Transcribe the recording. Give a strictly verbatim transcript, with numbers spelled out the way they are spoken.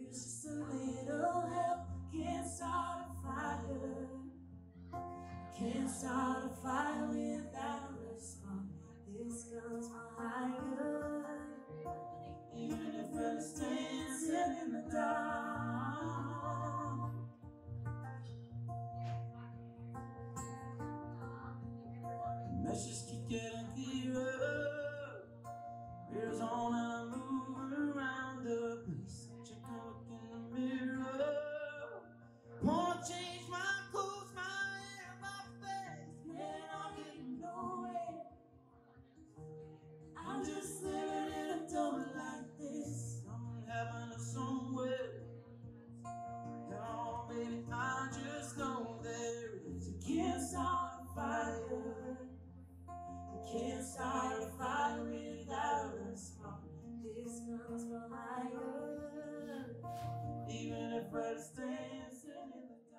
Use just a little help, can't start a fire. Can't start a fire without a spark. This gun's for hire. Even if we're just dancing in the dark. Messages keep getting clearer. Mirrors on and I move around the place. Check and look in the mirror. Wanna change my clothes, my hair, my face. Man, I'm getting nowhere. I'm just living in a dump like this. Something happened to somewhere. Oh, baby, I just know there is. You can't start a fire. You can't start a fire without a spark. This gun's for hire. Even if we're dancing in the dark.